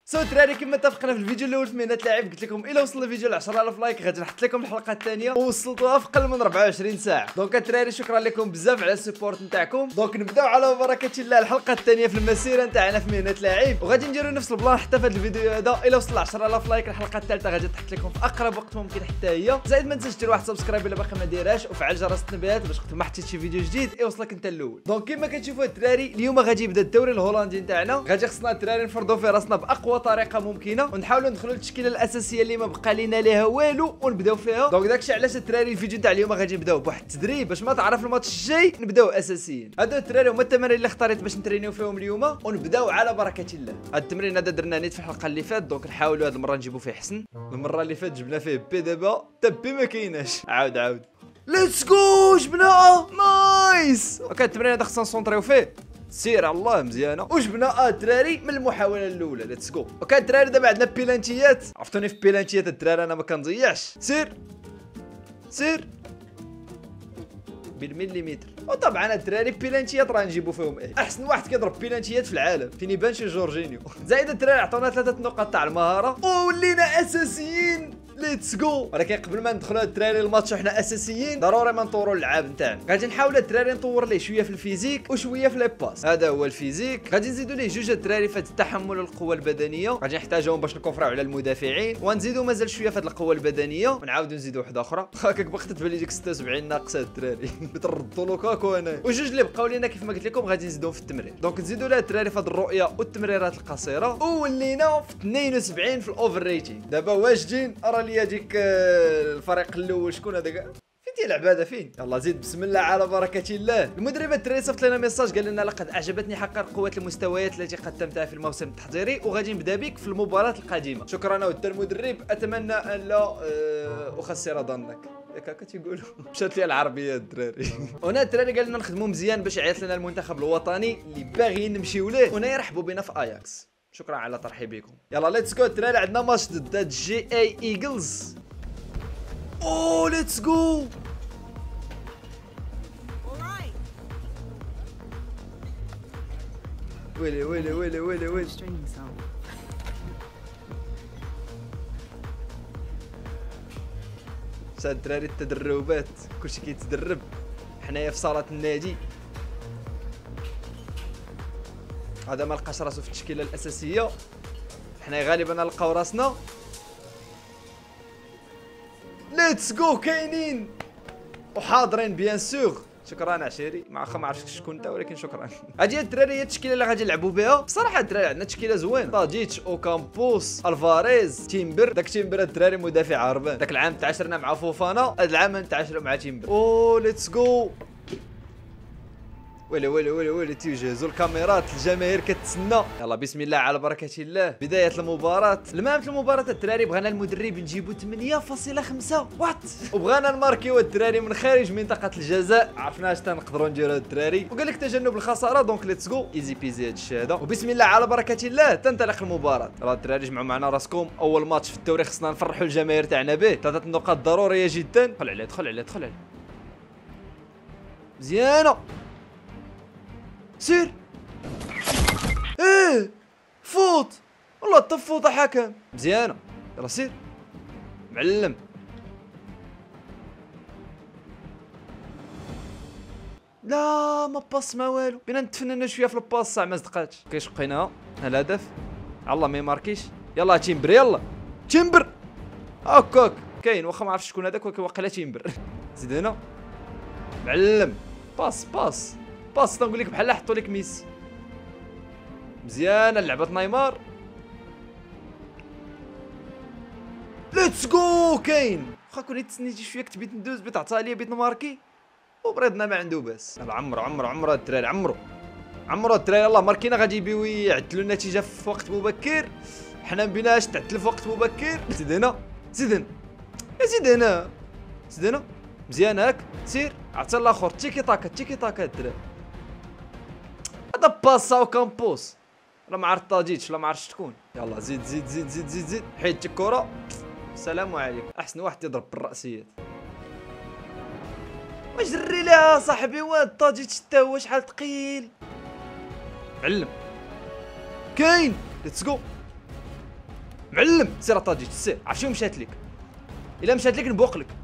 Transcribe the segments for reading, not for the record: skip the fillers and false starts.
سو الدراري كما اتفقنا في الفيديو الاول في مهنه لاعب قلت لكم الا وصل الفيديو ل 10000 لايك غادي نحط لكم الحلقه الثانيه ووصلتوها في اقل من 24 ساعه. دونك الدراري شكرا لكم بزاف على السبورت نتاعكم. دونك نبداو على بركه الله الحلقه الثانيه في المسيره نتاعنا في مهنه لاعب، وغادي نديروا نفس البلان حتى في هذا الفيديو هذا. الا وصل ل 10000 لايك الحلقه الثالثه غادي تحط لكم في اقرب وقت ممكن حتى هي. زائد ما تنساش دير واحد سبسكرايب الا باقي ما ديرهاش وفعل جرس التنبيهات باش ما حطيتش شي فيديو جديد يوصلك انت الاول. دونك كما كتشوفوا الدراري اليوم غادي يبدا الدوري الهولندي نتاعنا، غادي خصنا الدراري نفرضوا في راسنا باقوى طريقه ممكنه ونحاولوا ندخلوا للتشكيله الاساسيه اللي ما بقى لينا ليها والو ونبداو فيها. دونك داكشي علاش الدراري الفيديو تاع اليوم غادي نبداو بواحد التدريب باش ما تعرف الماتش الجاي نبداو اساسيين. هادو الدراري هما التمارين اللي اختاريت باش نترينيو فيهم اليوم ونبداو على بركه الله. هاد التمرين هذا درنا نيت في الحلقه اللي فاتت، دونك نحاولوا هاد المره نجيبو فيه حسن. المره اللي فاتت جبنا فيه بي، دابا حتى بي ما كايناش. عاود ليتس جو جبناها نايس. اوكي التمرين هذا خصنا نسونطريو فيه. سير على الله مزيانه وجبنا الدراري من المحاوله الاولى. ليتس جو. اوكي الدراري دابا عندنا بيلانتيات، عرفتوني في بيلانتيات الدراري انا ما كنضيعش. سير بالمليمتر. وطبعا الدراري بيلانتيات راه نجيبو فيهم احسن واحد كيضرب بيلانتيات في العالم فين يبان شي جورجينيو. زائد الدراري عطونا 3 نقاط تاع المهاره وولينا اساسيين. ليتس جو. ولكن قبل ما ندخلوا الدراري الماتش وحنا اساسيين ضروري ما نطوروا اللعاب نتاعنا. غادي نحاول الدراري نطور ليه شويه في الفيزيك وشويه في لي باس. هذا هو الفيزيك. غادي نزيدوا ليه جوج الدراري في التحمل والقوه البدنيه، غادي نحتاجوهم باش نكونفراو على المدافعين، ونزيدوا مازال شويه في القوه البدنيه ونعاودوا نزيدوا واحده اخرى. هكاك بقيت تبان ديك 76 ناقصه الدراري بتردوا لوكاكو انا. وجوج اللي بقاو لينا كيف ما قلت لكم غادي نزيدوهم في التمرين. دونك نزيدوا لها الدراري في هذه الرؤيه والتمريرات القصيره، وولينا في 72 في الاوفر ريتينغ. دابا واجدين ارى ليا ديك الفريق الاول شكون هذا كاع فين تيلعب هذا فين. يلا زيد بسم الله على بركه الله. المدرب الدراري صيفط لنا ميساج قال لنا لقد اعجبتني حقا قوه المستويات التي قدمتها في الموسم التحضيري وغادي نبدا بك في المباراه القادمه. شكرا ودي المدرب، اتمنى ان لا اخسر ظنك. هكا تيقولوا مشات لي العربيه الدراري. هنا الدراري قال لنا نخدموا مزيان باش يعيط لنا المنتخب الوطني اللي باغيين نمشيو ليه، هنا يرحبوا بنا في اياكس. شكرا على ترحيبكم. يلا ليتس جو الدراري، عندنا ماتش ضد جي اي ايجلز. اوه ليتس جو. ويلي ساد الدراري التدربات كلشي كيتدرب حنايا في صاله النادي. هذا ما لقاش راسو في التشكيله الاساسيه، حنايا غالبا نلقاو راسنا. ليتس جو كاينين وحاضرين بيان سور. شكرا عشيري، ما عرفتش شكون انت ولكن شكرا. هادي الدراري هي التشكيله اللي غادي نلعبوا بها. بصراحه الدراري عندنا تشكيله زوينه، طاجيتش اوكامبوس الفاريز تيمبر. داك تيمبر الدراري مدافع هربان، داك العام تعاشرنا مع فوفانا، هذا العام نتعاشروا مع تيمبر. اوه ليتس جو. ويلي تيجهزوا الكاميرات، الجماهير كتسنى. يلا بسم الله على بركه الله، بدايه المباراه. المهم في المباراه الدراري بغينا المدرب نجيبو 8.5 وات، وبغانا نماركيو الدراري من خارج منطقه الجزاء. عرفنا اش تنقدروا نديروا الدراري، وقال لك تجنب الخساره. دونك ليتس جو ايزي بيزي هادشي هذا، وبسم الله على بركه الله تنطلق المباراه. راه الدراري جمعوا معنا راسكم، اول ماتش في الدوري خصنا نفرحوا الجماهير تاعنا به. 3 نقاط ضروريه جدا. دخل عليه مزيانه. سير فوت والله الطفوطه حكم مزيانه. يلا سير معلم. لا ما باص ما والو، بينا نتفنن شويه في الباص. ساعه ما صدقاتش كيشقيناها الهدف. الله ما يماركيش. يلا تيمبر يلا تيمبر. هكاك كاين واخا ما عرفتش شكون هذاك ولكن واقيلا تيمبر. زيد هنا معلم. باص تنقول لك بحال حطوا لك ميسي. مزيانه لعبه نيمار. ليتس جو كاين. واخا كون تسنيتي شويه كنت بغيت ندوز بغيت عطاها ليا بغيت نماركي وبريضنا ما عنده باس. يلا عمرو الدراري عمرو الدراري. يلاه ماركينا غادي يبيو يعدلوا النتيجه في وقت مبكر. حنا ما بيناش تعدل في وقت مبكر. زيد هنا مزيان هاك. سير عطى الاخر تيكي تاكا الدراري. هذا باسا وكامبوس راه ما عرفت طاجيتش ولا ما عرفتش شكون. يلا زيد حيدت الكره. السلام عليكم. احسن واحد يضرب بالراسيات. واش دري لها صاحبي؟ واد طاجيتش حتى هو شحال ثقيل. علم كاين. ليتس جو معلم سير طاجيت سير عرفت شنو مشات لك الا مشات لك نبوق لك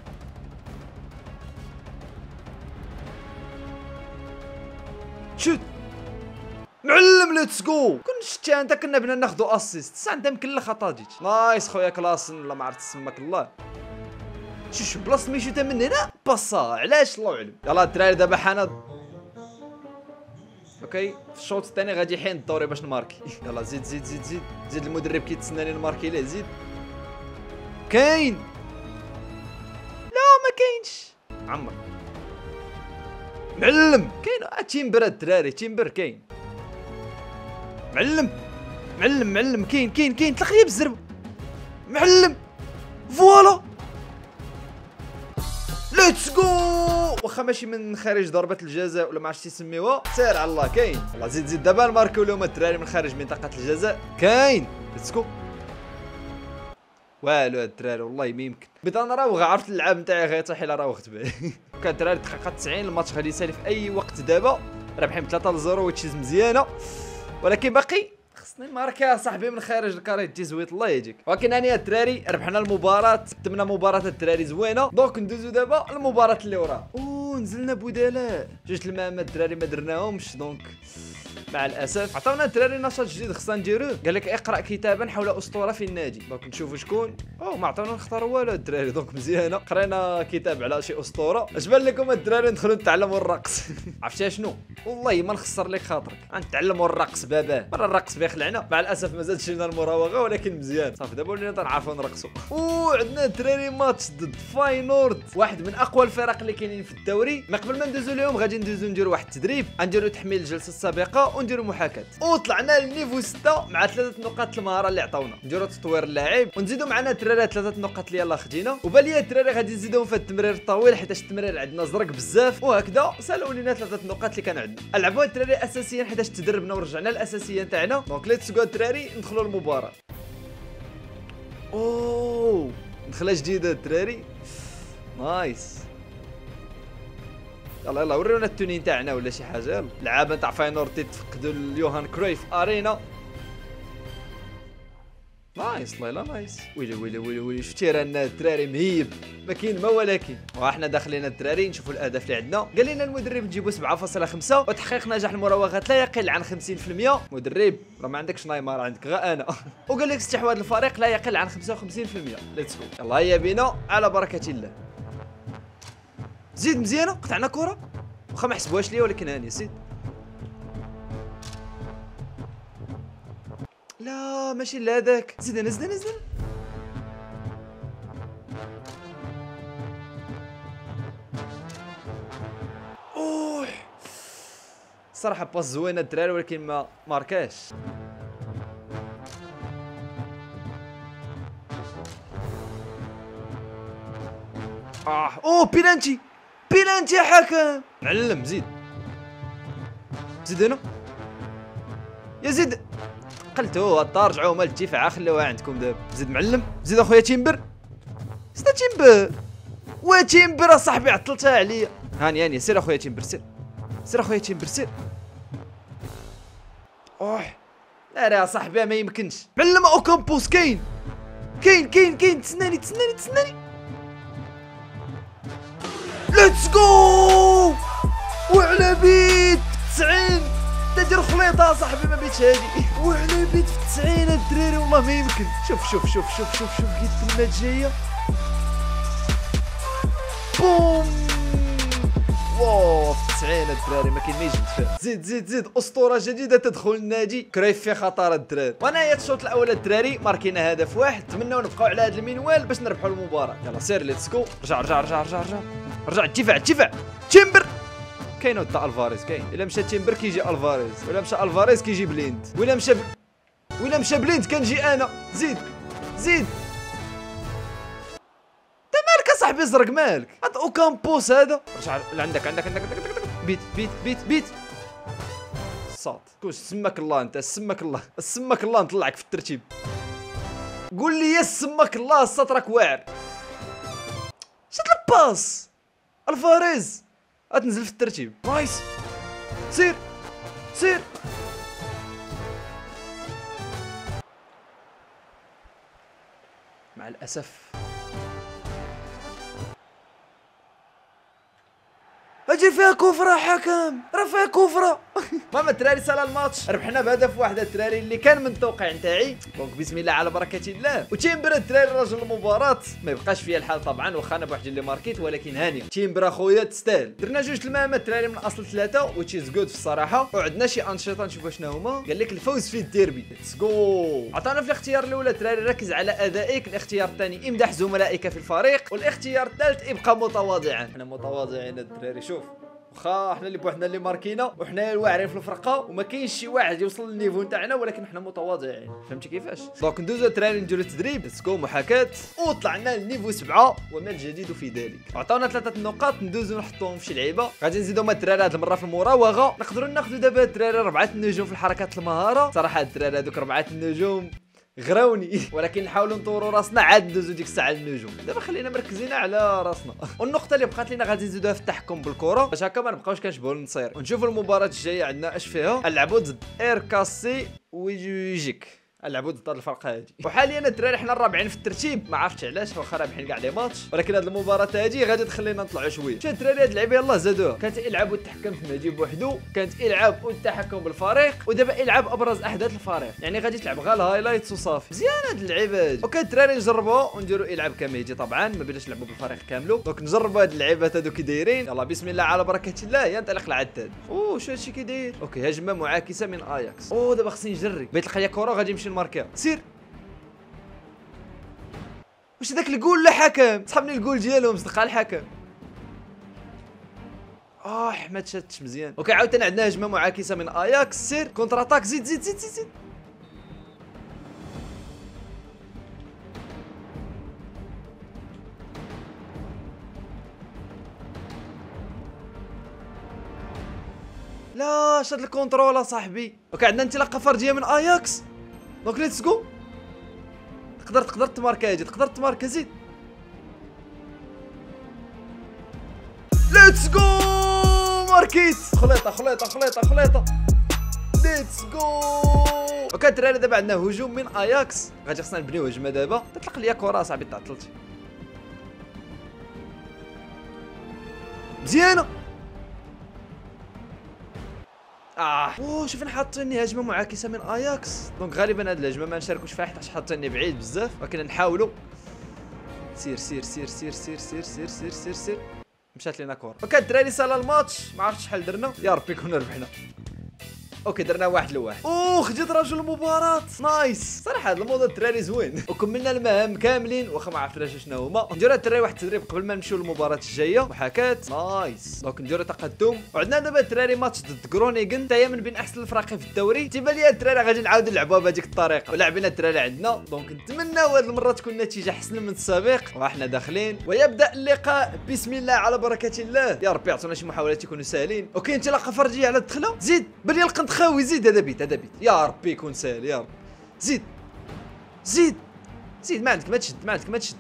شوت معلم ليتس جو كون شتي انت كنا بنا ناخذو اسيست سا انت مكلخ طاجيت نايس خويا كلاسن ولا ما عرفت تسماك الله شوف بلاصه ميشوتا من هنا باصا علاش الله اعلم يلاه الدراري دابا حنا اوكي في الشوط الثاني غادي يحين الدوري باش نماركي يلا زيد زيد زيد زيد زيد المدرب كيتسناني نماركي ليه زيد كاين لا ما كاينش عمر معلم كاين تيمبر الدراري تيمبر كاين معلم كاين تلقيه بالزربه معلم فوالا ليتس جو واخا ماشي من خارج ضربه الجزاء ولا ما عرفتش تسميوها سير على الله كاين والله زيد دابا نماركيو لهم الدراري من خارج منطقه الجزاء كاين ليتس جو والو الدراري والله ما يمكن بدا نراوغ عرفت اللعاب نتاعي غيطيح الا راوغت به كان الدراري الدقيقه 90 الماتش غادي يسالي في اي وقت دابا رابحين 3-0 وتشيز مزيانه ولكن باقي خصني نماركا صاحبي من خارج الكاري تيزويت الله يهديك ولكن هاني الدراري ربحنا المباراه قدمنا مباراه الدراري زوينه دونك ندوزو دابا المباراه اللي وراها نزلنا بدلاء جوج المهمات الدراري ما درناهمش دونك مع الاسف عطاونا الدراري نشاط جديد خصنا نديروه قال لك اقرا كتابا حول اسطوره في النادي دونك نشوفوا شكون ما عطاونا نختاروا والو الدراري دونك مزيانه قرينا كتاب على شي اسطوره اش بان لكم الدراري ندخلوا نتعلموا الرقص عرفتي شنو والله ما نخسر لك خاطرك نتعلموا الرقص باباه مرة الرقص بيخلعنا مع الاسف ما زادش لنا المراوغه ولكن مزيان صافي دابا ولينا تنعرفوا نرقصوا عندنا الدراري ماتش ضد فاينورد واحد من اقوى الفرق اللي كاينين في الدوري ما قبل ما ندوزو لهم غادي ندوزو نديروا واحد التدريب غنديروا تحميل الجلسه السابقه ونديروا محاكاه وطلعنا للنيفو 6 مع 3 نقاط المهاره اللي عطاونا نديروا تطوير اللاعب ونزيدوا معنا الدراري 3 نقاط اللي يلاه خدينا وباليه الدراري غادي نزيدوهم في التمرير الطويل حيت التمرير عندنا زرق بزاف وهكذا سالوا لينا 3 نقاط اللي كان عندنا لعبوا الدراري اساسيا حيت تدربنا ورجعنا الاساسيه تاعنا دونك ليتس جو الدراري ندخلوا المباراه دخله جديده الدراري نايس يلا وريونا التونين تاعنا ولا شي حاجه يلا لعابه تاع فاينورد تفقدوا اليوهان كرويف ارينا نايس والله نايس ويلي شفتي رانا الدراري مهيب ما كاين ما ولكن وحنا داخلين الدراري نشوفوا الاهداف اللي عندنا قال لنا المدرب نجيبوا 7.5 وتحقيق نجاح المراوغات لا يقل عن 50% مدرب راه ما عندكش نايمار عندك غير انا وقال لك استحواذ الفريق لا يقل عن 55% ليتس جو يلا هيا بينا على بركه الله زيد مزيانه قطعنا كره واخا ما حسبوهاش ليا ولكن هاني زيد لا ماشي لهذاك زيد نزل صراحه باس زوينه الدراري ولكن ما ماركاش بيلانتي يا حكم معلم زيد هنا يا زيد قلتو ترجعوا مال الدفاع خليوها عندكم دابا زيد معلم زيد اخويا تيمبر تيمبر اصاحبي عطلتها عليا هاني سير اخويا تيمبر سير اخويا تيمبر سير لا يا صاحبي ما يمكنش معلم اوكامبوس كاين تسناني ليتس جو وعلى بيت 90 تدير خليطه صاحبي ما بيتش هادي وعلى بيت في 90 الدراري والله ما يمكن شوف كي التمات جايه بوم واو في 90 الدراري ما كاين ما يجي يتفاهم زيد اسطوره جديده تدخل النادي كرايف في خطر الدراري وانايا الشوط الاول الدراري ماركينا هدف واحد نتمنوا نبقاو على هذا المنوال باش نربحوا المباراه يلا سير ليتس جو رجع الدفاع تيمبر كاين تاع الفاريز كاين الا مشى تيمبر كيجي الفاريز ولا مشى الفاريز كيجي بليند ولا مشى بليند كنجي انا زيد انت مالك اصاحبي زرق مالك هاد اوكامبوس هذا رجع عندك بيت صاد كوش سماك الله انت سماك الله نطلعك في الترتيب قول لي يا سماك الله الصاد راك واعر شد الباس الفاريز غتنزل في الترتيب نايس سير مع الاسف. اجي فيها كفره حكم، راه فيها كفره. المهم الدراري سالا الماتش، ربحنا بهدف واحد الدراري اللي كان من التوقع نتاعي. دونك بسم الله على بركه الله. وتيمبر الدراري راجل المباراه ما يبقاش فيها الحال طبعا، واخا انا بواحد اللي ماركيت، ولكن هانيه تيمبر اخويا تستاهل. درنا جوج المهام الدراري من اصل ثلاثه وتشي جود في الصراحه، وعندنا شي انشطه نشوفوا شنو هما. قال لك الفوز في الديربي، ليتس جو. عطانا في الاختيار الاول الدراري ركز على ادائك، الاختيار الثاني امدح زملائك في الفريق، والاختيار الثالث ابقى متواضعا. احنا متواضعين الدراري. شوف واخا حنا اللي بوحدنا اللي ماركينا وحنا الواعرين في الفرقه وما كاينش شي واحد يوصل للنيفو نتاعنا، ولكن حنا متواضعين. فهمتي كيفاش؟ دونك ندوزو الدراري نديرو التدريب، ليتس جو محاكاه، وطلعنا للنيفو 7 وما الجديد في ذلك. عطاونا 3 نقاط ندوزو نحطوهم في شي لعيبه. غادي نزيدو هما الدراري هاد المره في المراوغه. نقدروا ناخذوا دابا الدراري 4 النجوم في الحركات المهاره. صراحه الدراري هذوك 4 النجوم غراوني، ولكن نحاولوا نطوروا راسنا عاد ندوزو ديك الساعه للنجوم. دابا خلينا مركزين على راسنا. والنقطه اللي بقات لينا غادي نزيدوها في التحكم بالكره باش هكا ما نبقاوش كنشبهوا النصير. ونشوفوا المباراه الجايه عندنا اش فيها. نلعبوا ضد اير كاسي ويجيك، نلعبوا ضد هاد الفرقه هادي. وحاليا الدراري حنا الرابعين في الترتيب، ما عرفتش علاش واخا رابحين كاع لي ماتش، ولكن هاد المباراه هادي غادي تخلينا نطلعوا شويه. شوف الدراري هاد اللعيبه يلاه زادوها، كانت يلعب والتحكم في مهدي بوحدو، كانت يلعب والتحكم بالفريق، ودابا يلعب ابرز احداث الفريق، يعني غادي تلعب غير الهايلايتس وصافي. مزيان هاد اللعيبه هادي. اوكي الدراري نجربوها ونديروا يلعب كمهدي طبعا، ما بلاش نلعبوا بالفريق كاملو. دونك نجربوا هاد اللعيبات هادو كي دايرين. يلا بسم الله على بركه الله. ينطلق العداد. شو هادشي كي داير. اوكي هجمه معاكسه من اياكس. دابا خصني نجري، بغيت نلقى كره غادي نمشي نماركيها. سير. واش داك الجول لا حكم؟ صحابني الجول ديالهم صدق الحكم. ما شاتش مزيان. اوكي عاوتاني عندنا هجمه معاكسه من اياكس. سير كونتر اتاك. زيد زيد زيد زيد, زيد. لا شاد الكونترول اصاحبي. اوكي عندنا انطلاقه فرديه من اياكس. دونك ليتس جو. تقدر تماركا هادي، تقدر تماركا. زيد ليتس جو. ماركيت. خليطه ليتس جو. اوكي الدراري دابا عندنا هجوم من اياكس، غادي خصنا نبنيو هجمه دابا. تطلق ليا كره صاحبي، تعطلت مزيانه. شوف حاطيني هجمه معاكسه من اياكس. دونك غالبا هاد الهجمه ما نشاركوش فيها حيت حاطيني بعيد بزاف، ولكن نحاولوا. سير سير سير سير سير سير سير سير سير سير. مشات لينا كره. اوكي الدراري سالا الماتش، ما عرفتش شحال درنا، يا ربي كنا ربحنا. اوكي درنا 1-1. خديت رجل المباراة. نايس صراحة هذا الموضوع الدراري زوين. وكملنا المهام كاملين واخا ما عرفناش شنو هما. نديرو الدراري واحد التدريب قبل ما نمشيو للمباراة الجاية. محاكاة. نايس. دونك نديرو تقدم. وعندنا دابا الدراري ماتش ضد كرونيغن، حتى هي من بين احسن الفرق في الدوري. تيبان لي الدراري غادي نعاودو نلعبوها بهذيك الطريقة، ولاعبين الدراري عندنا. دونك نتمناو هذه المرة تكون النتيجة احسن من السابق. وحنا داخلين ويبدا اللقاء. بسم الله على بركة الله. يا ربي عطونا شي محاولات يكونوا ساهلين. اوكي انطلاقة فردية على الدخلة. زيد بلي القنت خاوي. زيد هذا بيت يا ربي يكون ساهل يا رب. زيد ما عندك ما تشد.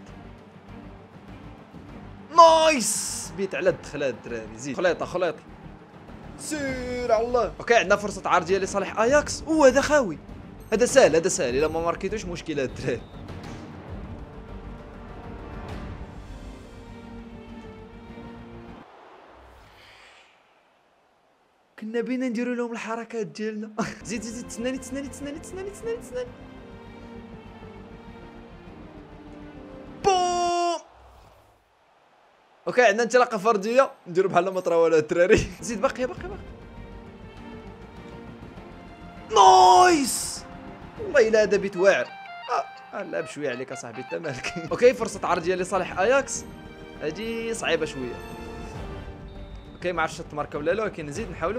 نايس بيت على الدخله الدراري. زيد خليطه سير على الله. اوكي عندنا فرصه عرضيه لصالح اياكس. هذا خاوي. هذا سهل الا ما ماركيتوش مشكله الدراري. كنا بينا نديرو لهم الحركات ديالنا. زيد تسناني. بوم. اوكي عندنا انطلاقه فرديه، نديرو بحال ما طرا والو الدراري. زيد باقي. نايس والله الا هذا بيت واعر. لا بشويه عليك اصاحبي انت مالك. اوكي فرصه عرضيه لصالح اياكس، هادي صعيبه شويه. اوكي ما عرفتش تماركا ولا لا، ولكن نزيد نحاولوا.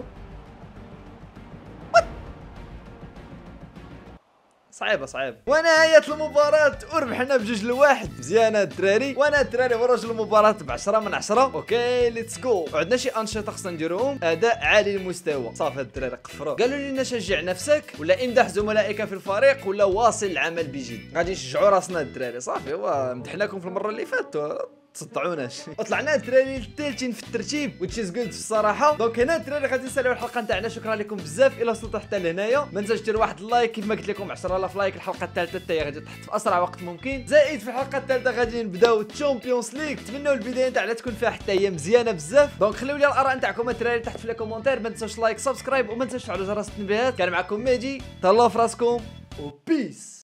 صعيبه. ونهاية المباراة وربحنا ب2-1. مزيانة الدراري. وانا الدراري ورجل المباراة ب10 من 10. اوكي ليتس جو. وعندنا شي انشطة خصنا نديروهم. اداء عالي المستوى. صافي الدراري قفروا. قالوا لنا شجع نفسك، ولا امدح زملائك في الفريق، ولا واصل العمل بجد. غادي نشجعوا راسنا الدراري. صافي هو مدحناكم في المرة اللي فاتت، تصدعوناش. وطلعنا الدراري الثالثين في الترتيب which is good الصراحه. دونك هنا الدراري غادي نساليو الحلقه نتاعنا. شكرا لكم بزاف الا وصلتوا حتى لهنايا. ما تنساوش ديروا واحد اللايك كيف ما قلت لكم 10000 لايك. الحلقه الثالثه حتى هي غادي تحط في اسرع وقت ممكن. زائد في الحلقه الثالثه غادي نبداو الشامبيونز ليغ. نتمنوا البدايه نتاعنا تكون فيها حتى هي مزيانه بزاف. دونك خليو لي الاراء نتاعكم الدراري تحت في الكومونتير. ما تنساوش لايك سبسكرايب وما تنساوش تفعلوا جرس التنبيهات. كان معكم ماجي، تهلاو في راسكم وبيس.